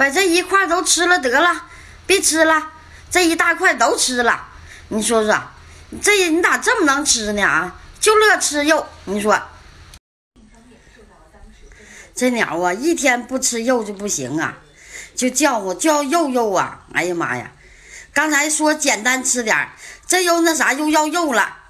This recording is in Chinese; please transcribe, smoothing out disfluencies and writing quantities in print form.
把这一块都吃了得了，别吃了，这一大块都吃了。你说说，你咋这么能吃呢啊？就乐吃肉，你说。这鸟啊，一天不吃肉就不行啊，就叫我叫肉啊！哎呀妈呀，刚才说简单吃点，这又那啥又要肉了。